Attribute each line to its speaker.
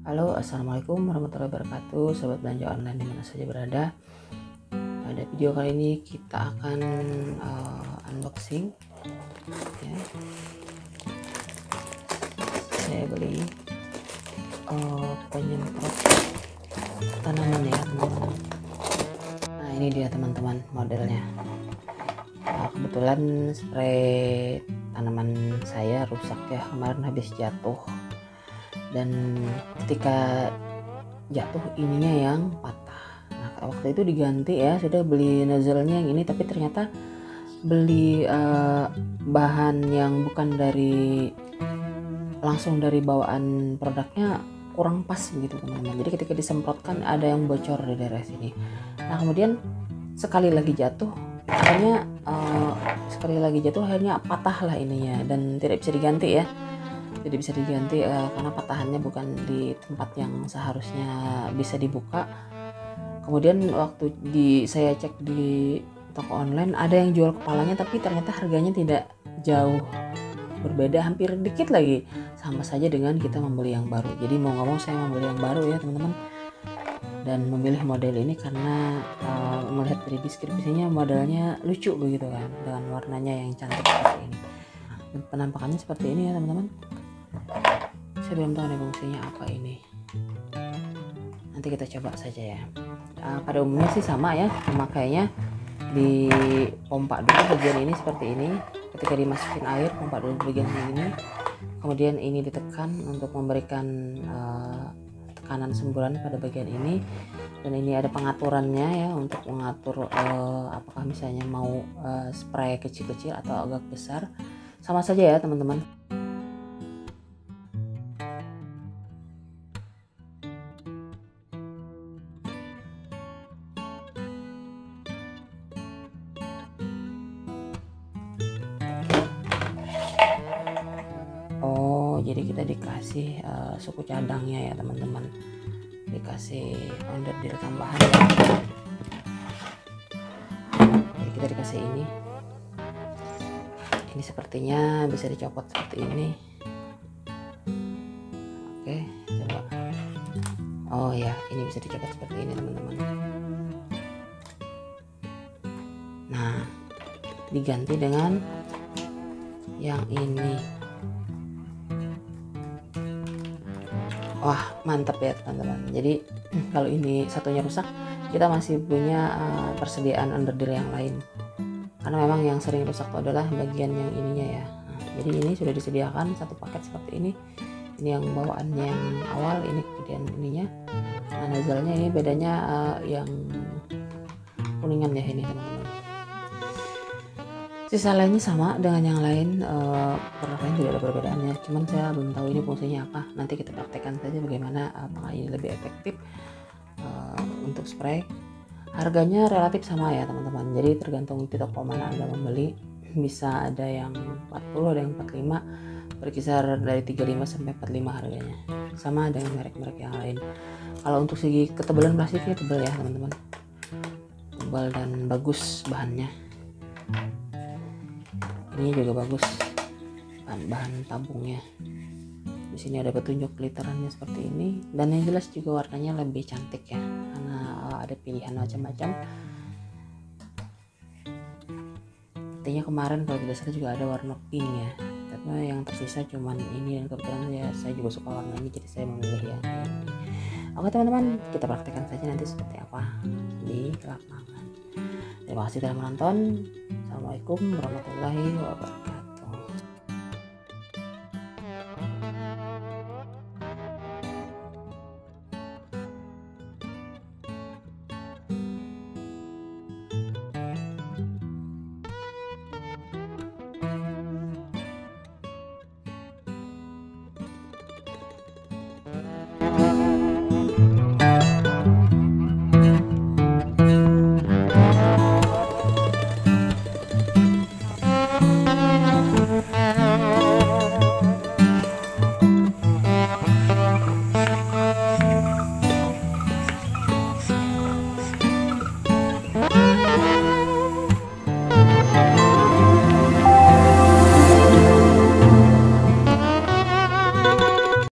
Speaker 1: Halo, assalamualaikum warahmatullahi wabarakatuh, sobat belanja online dimana saja berada. Pada video kali ini kita akan unboxing. Ya. Saya beli penyemprot tanaman ya teman-teman. Nah ini dia teman-teman modelnya. Kebetulan spray tanaman saya rusak ya, kemarin habis jatuh. Dan ketika jatuh ininya yang patah. Nah waktu itu diganti ya, sudah beli nozzle-nya yang ini, tapi ternyata beli bahan yang bukan langsung dari bawaan produknya kurang pas begitu teman-teman. Jadi ketika disemprotkan ada yang bocor di daerah sini. Nah kemudian sekali lagi jatuh akhirnya patah lah ininya dan tidak bisa diganti ya. Jadi bisa diganti karena patahannya bukan di tempat yang seharusnya bisa dibuka. Kemudian waktu saya cek di toko online ada yang jual kepalanya, tapi ternyata harganya tidak jauh berbeda, hampir dikit lagi, sama saja dengan kita membeli yang baru. Jadi mau nggak mau saya membeli yang baru ya teman-teman, dan memilih model ini karena melihat dari deskripsinya modelnya lucu begitu kan, dengan warnanya yang cantik seperti ini. Dan penampakannya seperti ini ya teman-teman. Saya belum tahu nih fungsinya apa ini, nanti kita coba saja ya. Pada umumnya sih sama ya pemakainya, di pompa dulu bagian ini seperti ini, ketika dimasukin air pompa dulu bagian ini, kemudian ini ditekan untuk memberikan tekanan semburan pada bagian ini, dan ini ada pengaturannya ya untuk mengatur apakah misalnya mau spray kecil-kecil atau agak besar. Sama saja ya teman-teman. Jadi kita dikasih suku cadangnya ya teman-teman, dikasih onderdil tambahan ya. Jadi kita dikasih ini sepertinya bisa dicopot seperti ini. Oke, coba. Oh ya, ini bisa dicopot seperti ini teman-teman. Nah, diganti dengan yang ini. Wah mantap ya teman-teman. Jadi kalau ini satunya rusak, kita masih punya persediaan underdeal yang lain, karena memang yang sering rusak itu adalah bagian yang ininya ya. Jadi ini sudah disediakan satu paket seperti ini yang bawaan yang awal, ini kemudian ininya. Nah nozzle-nya ini bedanya yang kuningan ya ini teman-teman. Sisa lainnya sama dengan yang lain, produk lain tidak ada perbedaannya, cuman saya belum tahu ini fungsinya apa. Nanti kita praktekkan saja bagaimana apakah ini lebih efektif untuk spray. Harganya relatif sama ya teman-teman, jadi tergantung di toko mana Anda membeli, bisa ada yang 40, ada yang 45, berkisar dari 35 sampai 45 harganya, sama dengan merek-merek yang lain. Kalau untuk segi ketebalan plastiknya tebal ya teman-teman, tebal dan bagus bahannya. Ini juga bagus bahan tabungnya. Di sini ada petunjuk literannya seperti ini, dan yang jelas juga warnanya lebih cantik ya, karena ada pilihan macam-macam. Artinya kemarin kalau tidak salah juga ada warna pink ya, tapi yang tersisa cuman ini, dan kebetulan ya saya juga suka warna ini, jadi saya memilih yang ini. Oke teman-teman, kita praktekkan saja nanti seperti apa di lapangan. Terima kasih telah menonton. Assalamualaikum warahmatullahi wabarakatuh.